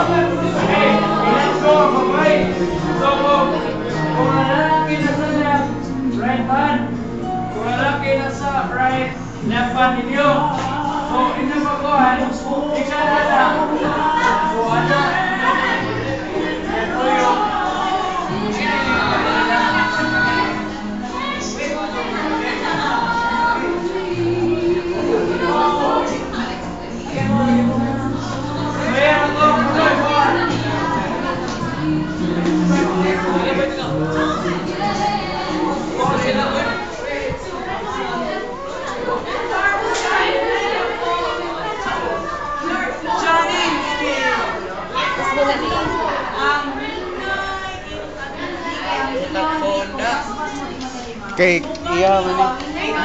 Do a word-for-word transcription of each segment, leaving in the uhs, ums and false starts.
Right, left hand ninyo. So, inyo pagkuhan, ikaw na lang. So, ano? Ito yung Cake, iya mana?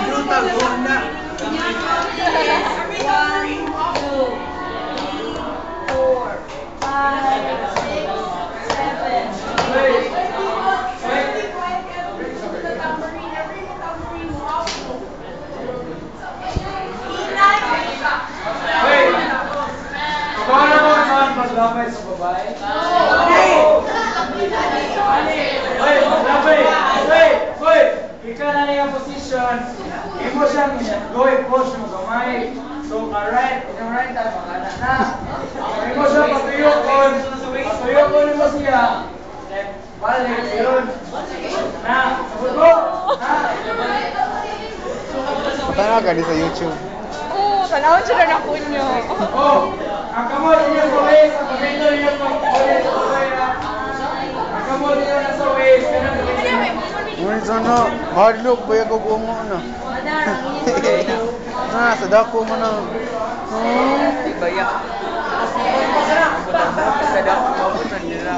Labay sa babae. Hoy, labay. Hoy, hoy. Ikaw na niya position. Imo siya niya. Goy, push mo gamay. So, alright. Yung right time, makana na. Imo siya patuyo kon. Patuyo kon mo siya. Balik, yun. Na, sabot mo. Na. Tanaw ka di sa YouTube. Oo, tanawin sila na po nyo. Oh, ang kamot niya sa waist, ang kamito niya sa waist, ang kamot niya na sa waist, Ngunit sana, hard look, baya ko bungo na. Na, sa dako mo na. Baya. Sa dako mo po sa nila.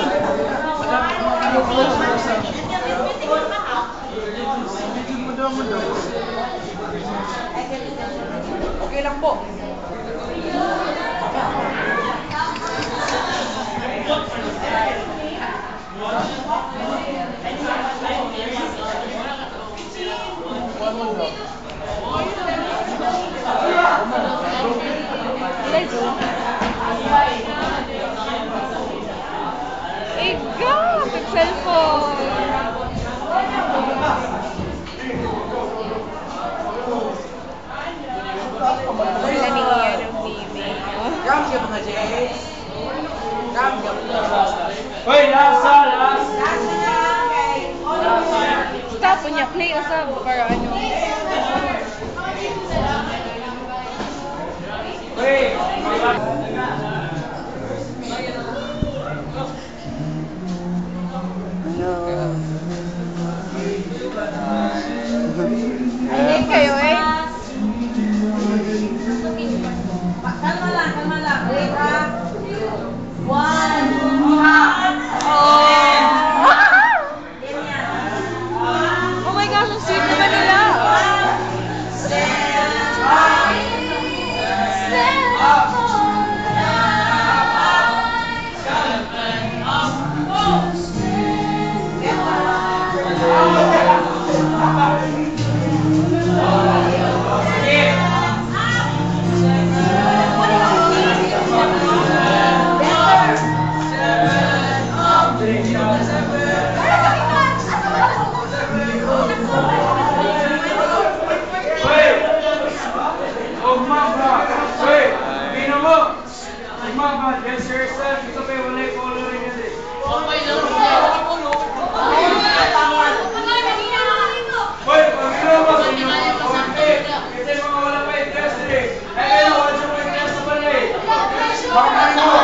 Okay lang po. Ikaw, cellphone. Wala niya ng mimi. Ram siya mga Jay. Ram siya mga. Hoy, lasa, lasa. Stop po niya, play usab para ano. Hoy, Hindi kayo eh. Kalma lang, kalma lang. Wait, ha? One. Oh! Oh my gosh, ang sweet naman nila. yes, sir, sir. Ito pa yung walay coloring yan eh. Hoy, pag-ilo mo sa inyo mga konti. Kasi mga wala pa interest eh. Eh, wala siya pa interest sa balay. Bakit mo?